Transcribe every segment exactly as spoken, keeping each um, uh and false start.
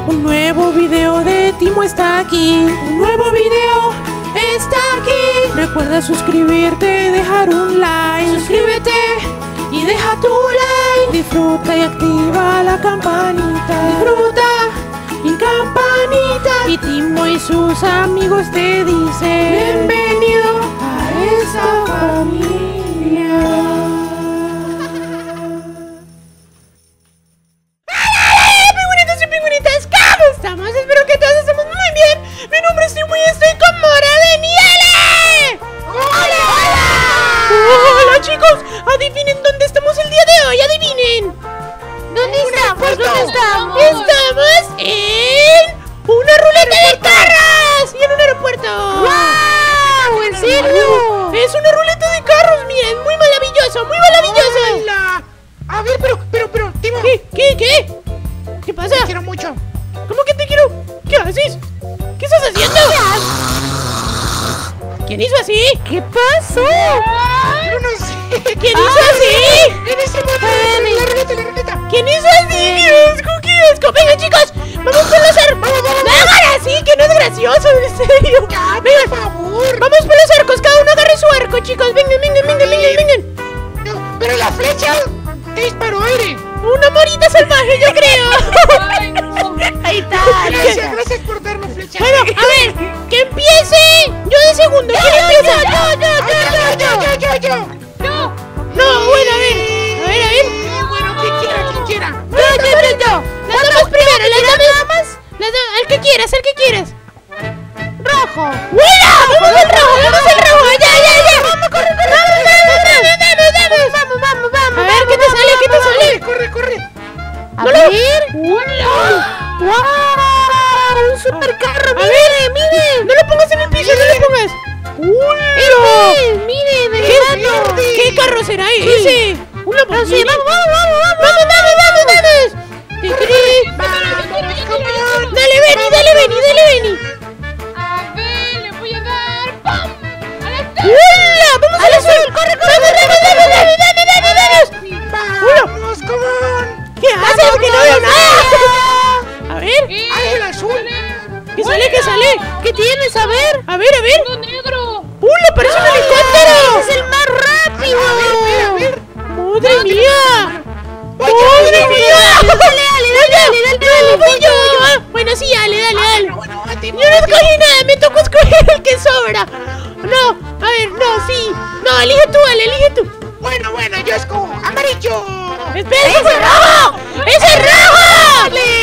Un nuevo video de Timo está aquí. Un nuevo video está aquí. Recuerda suscribirte, dejar un like. Suscríbete y deja tu like. Disfruta y activa la campanita. Disfruta y campanita. Y Timo y sus amigos te dicen bienvenido a esa familia. Estamos, espero que todos estemos muy bien. Mi nombre es Timo y estoy con Mora de Niele. ¡Hola! ¡Hola! ¡Hola, chicos! Adivinen dónde estamos el día de hoy, adivinen. ¿Dónde estamos? ¿Dónde estamos? Estamos en una ruleta de carros y en un aeropuerto. ¡Wow! ¿En serio? Es una ruleta de carros, miren, muy maravilloso, muy maravilloso. ¡Hola! A ver, pero, pero, pero, Timo. ¿Qué? ¿Qué? ¿Qué? ¿Qué pasa? Te quiero mucho. ¿Cómo que te quiero? ¿Qué haces? ¿Qué estás haciendo? ¿Quién hizo así? ¿Qué pasó? Yo no sé. ¿Quién hizo así? En ese momento, la ruleta, la ruleta. ¿Quién hizo así? ¡Qué asco, qué asco! Venga, chicos, vamos por los arcos. Vamos, vamos, ¡No hagan así, que no es gracioso, en serio! Ya, vengan, por favor. Vamos por los arcos, cada uno agarre su arco, chicos. Vengan, vengan, vengan, vengan, vengan. No, pero la flecha te disparó aire. Una morita salvaje, yo creo. Ay, no. Ahí está. Gracias, gracias por darme flecha. Bueno, a ver, que empiece. Yo de segundo. ¿Quién empieza? Yo, yo, yo, yo, yo, yo, yo, yo. No. No, bueno, a ver. A ver, a ver. Bueno, quien quiera, quien quiera. Yo, yo, yo, yo. Las damos primero, las damos. Las damos. El que quieras, el que quieras. Rojo. ¡Buena! Vamos al rojo, vamos al rojo. Ya, ya, ya. Vamos, corre, corre. Vamos, vamos, vamos, vamos, vamos, vamos. A ver, ¿qué te sale? ¿Qué te sale? Corre, corre. A ver. ¡Hola! ¡Wow! ¡Un supercarro! ¡Mire, mire! No lo pongas en el piso, no lo pongas. ¡Hola! ¡Mire, de gato! ¿Qué carro será ese? ¡Una Lamborghini! ¡Vamos, vamos, vamos! ¡Vamos, vamos, vamos, vamos! Vamos, come on. ¡Dale, Benny, dale, Benny, dale, Benny! A ver, le voy a dar. ¡Pum! ¡A la azul! ¡Hola! ¡Vamos al azul! ¡Corre, corre! ¡Vamos, vamos, vamos, vamos, vamos, vamos! Vamos, come on. ¿Qué haces? ¡Que no veo nada! A ver. ¿Qué? ¡Ay, el azul! ¿Qué sale? ¿Qué sale? ¿Qué tienes? A ver. A ver, a ver. Uno negro. ¡Hola! ¡Parece un helicóptero! ¡Es el más rápido! A ver, a ver, a ver. ¡Madre mía! Oye, ¡Madre oye, mía! Dale, dale, dale, dale, dale. ¡Voy yo! Ah, bueno, sí, dale, dale, dale. Bueno, bueno, Yo no escogí nada, me tocó escoger el que sobra. No, a ver, no, sí. No, elige tú, dale, elige tú. bueno, bueno, yo escojo amarillo. ¡Espera, ese es rojo! ¡Ese es rojo!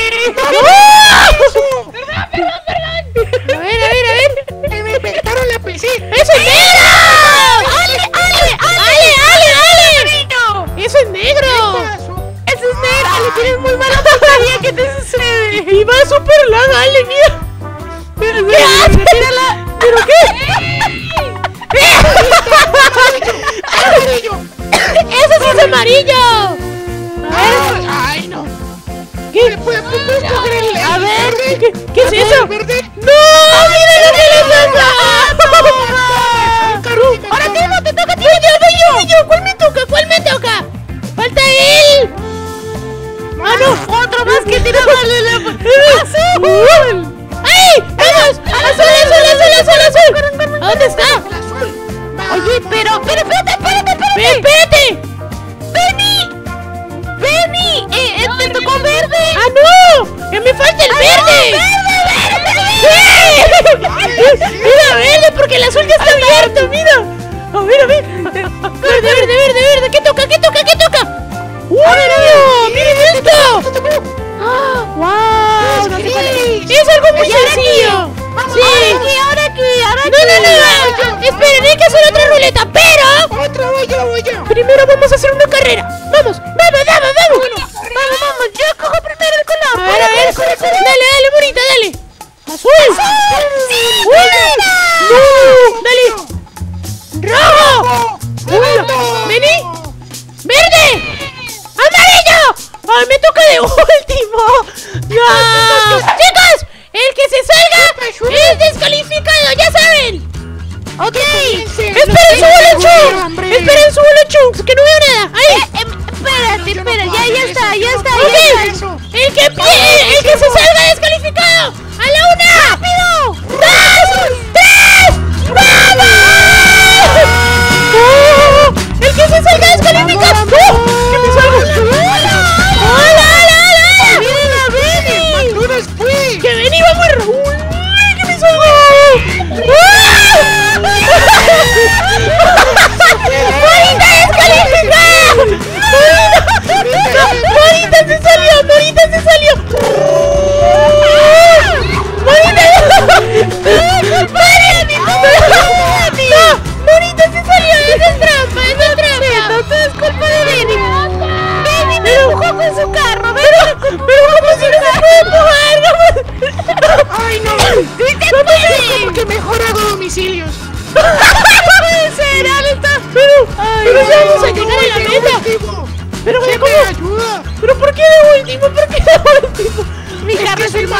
Eso. Perdón, perdón, perdón. A ver, a ver, a ver. Que me inventaron la P C. ¡Eso es negro! ¡Ale, ale, ale, ale, ale! ¡Eso es negro! ¡Eso es negro! ¡Ale, tienes muy mala puntería! ¿Qué te sucede? Y va súper larga, Ale, mira. ¿Pero qué haces? ¿Pero qué? Amarillo. ¡Eso sí es amarillo! A ver. Ay, no. ¿Qué? ¿Puedes escoger el A ver, verde? ¿qué, qué es A ver, eso? el verde. ¡No! ¡Mira lo que le pasa! Carrito, Ahora toma. Timo, te toca, Timo. Voy yo, voy yo, voy yo. ¿Cuál me toca? ¿Cuál me toca? ¡Falta él! ¡Ah, no! ¡Otro más que tiene la... ¡Azul! ¡Ay! ¡Vamos! ¡Azul, azul, azul, azul, azul! ¿A dónde está? El azul. Va. Oye, pero... ¡Pero, espérate, espérate, espérate! ¡Espérate! ¡Benny! ¡Benny! ¡Eh, eh, te tocó verde! ¡Ah, no! ¡Que me falta el verde! ¡Verde, verde! ¡Mira, verde! Porque el azul ya está abierto, mira. A ver, a ver. Verde, verde, verde, verde. ¿Qué toca? ¿Qué toca? ¿Qué toca? ¡Wow! ¡Miren esto! ¡Ah! ¡Wow! No sé cuál es. Es algo muy sencillo. Sí. Ahora aquí, ahora aquí. No, no, no. Esperen, hay que hacer otra ruleta, pero... Otra, voy yo, voy yo. Primero vamos a hacer una carrera. ¡Vamos! ¡Vamos, vamos, vamos! ¡Vamos, vamos! Yo cojo primero el color. A ver, a ver. Dale, dale, bonita, dale. ¡Azul! ¡Sí! ¡No! ¡Dale! ¡Rojo! ¡Uy! ¡Vení! ¡Verde! ¡Amarillo! ¡Ay, me toca de último! ¡No! ¡Chicos! El que se salga es descalificado, ya saben. Ok. Esperen, subo los chunks. Esperen, subo los chunks, que no veo nada. Ahí. Eh, eh, espera,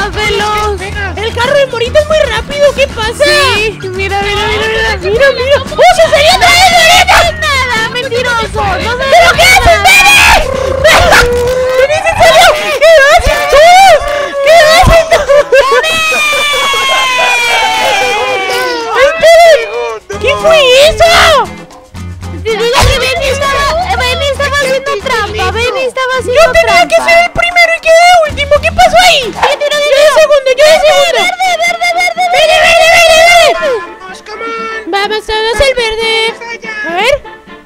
más veloz. El carro de Morita es muy rápido, ¿qué pasa? Sí, mira, mira, mira, mira. Mira, mira. ¡Oh, se salió otra vez, Morita! Nada, mentiroso. No se ¿pero qué haces, Benny? ¡Benny se salió! ¿Qué haces tú? ¿Qué haces tú? ¡Esperen! ¿Qué fue eso? Benny estaba, Benny estaba haciendo trampa. Benny estaba haciendo trampa. Yo tenía trampa. que ser el primero y quedé último. ¿Qué pasó ahí? Yo de segundo, yo de segundo. Verde, verde, verde, verde, verde, verde, verde. Vamos, come on. Vamos todos al verde. A ver.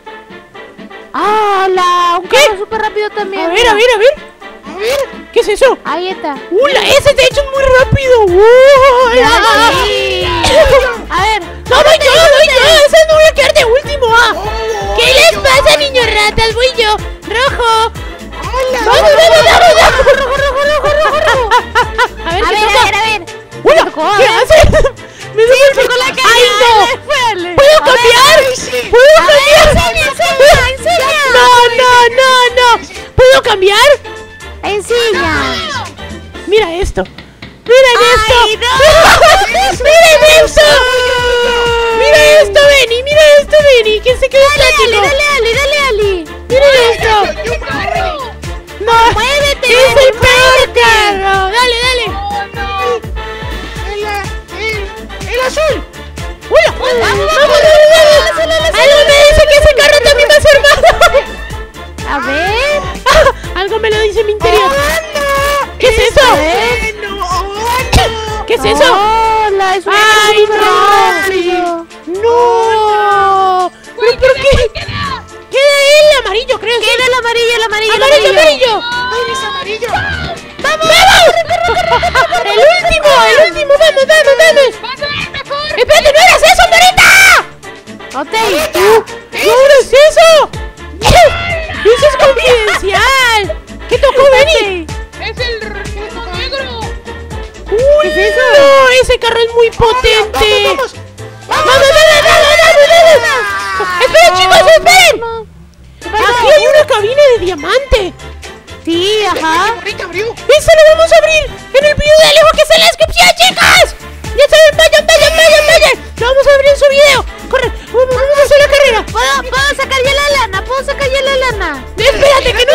¡Hala! Un carro súper rápido también. A ver, a ver, a ver. A ver. ¿Qué es eso? Ahí está. ¡Uh, la S de hecho es muy rápido! ¡Uh! ¡La! A ver. ¡No, voy yo, voy yo! ¡Esa no voy a quedar de último! Ah. ¿Qué les pasa, niños ratas? Voy yo. ¡Rojo! ¡Vamos, vamos, vamos, vamos! ¡Rojo, rojo, rojo, rojo, rojo! A ver, a ver, a ver, a ver. ¡Hola! ¿Qué haces? ¡Me sí, con la cara! ¡Ay, no! ¿Puedo cambiar? ¿Puedo cambiar? Enseña, enseña. No, no, no, no. ¿Puedo cambiar? Enseña. Mira esto. Miren esto. No. Miren esto. Mira esto, Benny. Mira esto, Benny. Que se quedó estático. Dale, dale, dale, dale. Miren esto. No. Muévete. Es el peor carro. Dale, dale. ¡El azul! ¡Hola! ¡Vamos, vamos, vamos! Algo me dice que ese carro también va a ser malo. A ver. Ah, algo me lo dice en mi interior. ¿Qué es eso? ¿Qué es eso? Hola, es un ¡ay, no! ¡No! ¿Pero por qué? Queda el amarillo, creo. Queda el amarillo, el amarillo, el amarillo. ¡Amarillo, amarillo! ¡Es amarillo! ¡Vamos! ¡Vamos! ¡El último! ¡El último! ¡Vamos, vamos, vamos! ¡Espérate, no eras eso, Morita! ¡Ok! ¡No eres eso! ¡Eso es confidencial! ¿Qué tocó, Benny? ¡Es el negro! ¡Uy, ¿qué es eso? No, ese carro es muy potente. ¡Vamos, vamos, vamos, vamos, vamos, vamos! ¡Esperen, chicos, esperen! Aquí hay una cabina de diamante. Sí, ajá. ¡Eso lo vamos a abrir en el video de Alejo que está en la descripción, chicos! ¡Ya saben, vayan, vayan, vayan, vayan! ¡Lo vamos a abrir en su video! ¡Corre! ¡Vamos, vamos a hacer la carrera! ¿Puedo, ¿Puedo sacar ya la lana? ¿Puedo sacar ya la lana? ¡Espérate que no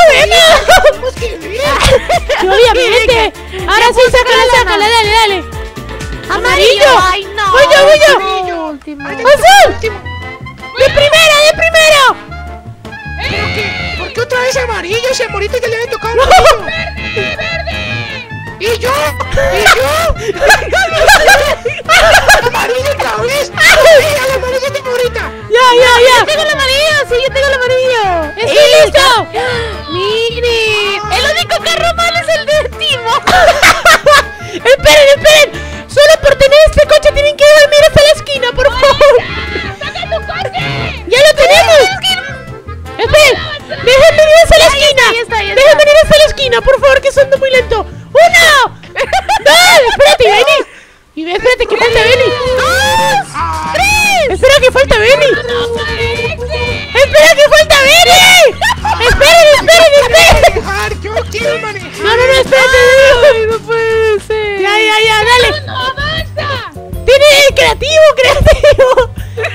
venga! ¡Obviamente! Ahora sí, sácala, sácala, dale, dale. ¡Amarillo! ¡Ay, no! ¡Voy yo, voy yo! ¡Azul! ¡De primera, de primero! ¿Pero qué? ¿Por qué otra vez amarillo? Si a Morita ya le había tocado amarillo. ¡Verde, verde! ¿Y yo? ¿Y yo? ¡Amarillo otra vez! ¡Mira, el amarillo de Morita! ¡Ya, ya, ya! ¡Yo tengo el amarillo! ¡Sí, yo tengo el amarillo! ¡Estoy listo! ¡Miren! El único carro malo es el de Timo. ¡Esperen, esperen! Solo por tener este coche tienen que dormir hasta la esquina, por favor. ¡Saca tu coche! ¡Ya lo tenemos! ¡Esperen! ¡Dejen venir hasta la esquina! ¡Dejen venir hasta la esquina, por favor, que ando muy lento! ¡Uno! ¡Dos! ¡Espérate, Benny! Y espérate, que falta Benny. ¡Dos! ¡Tres! ¡Espera, que falta Benny! ¡Espera, que falta Benny! ¡Esperen, esperen, esperen! ¡Yo quiero manejar! No, no, no, espérate. Ay, no puede ser. Ya, ya, ya, dale. ¡No, no avanza! ¡Tiene creativo, creativo!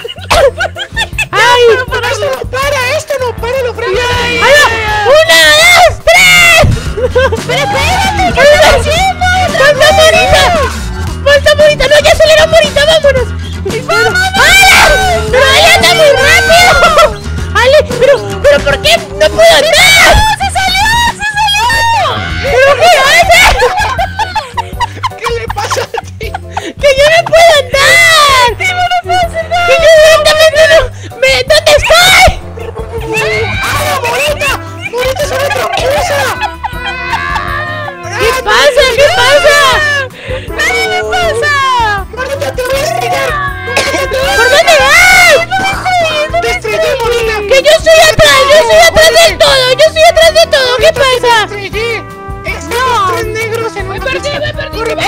¡Ay! Pero esto no para, esto no para, lo freno. ¡Ahí va! ¡Una, dos, tres! ¡Pero espérate! ¿Qué estás haciendo? ¡Falta Morita! ¡Falta Morita! ¡No, ya aceleró Morita! ¡Vámonos! ¡Vamos! ¡Ale! ¡Pero Ale anda muy rápido! ¡Ale! ¿Pero, pero por qué no puedo andar? ¡Se salió! ¡Se salió! ¿Pero qué hace? ¿Qué le pasa a ti? ¡Que yo no puedo andar! ¡Que yo no puedo hacer nada! ¡Que yo directamente no! Me, ¿dónde estoy? ¡Ah, Morita! ¡Morita es una tramposa! ¿Qué pasa? ¿Qué pasa? ¡Nadie me pasa! ¡Morita, te voy a estrellar! ¿Por dónde vas? ¡Te estrellé, Morita! ¡Que yo estoy atrás! ¡Yo estoy atrás del todo! ¡Yo estoy atrás de todo! ¿Qué pasa? ¡Te estrellé! ¡Estamos tres negros en una pista! ¡Me perdí! ¡Corre!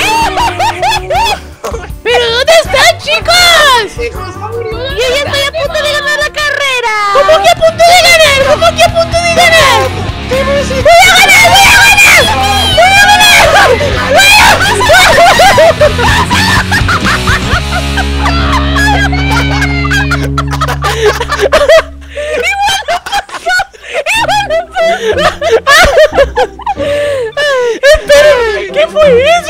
¿Pero dónde están, chicos? ¡Hijos, murió! Yo ya estoy a punto de ganar la carrera. ¿Cómo que a punto de ganar? ¿Cómo que a punto de ganar? ¡Voy a ganar! ¡Voy a ganar! ¡Voy a ganar! ¡Voy a ganar! fue eso?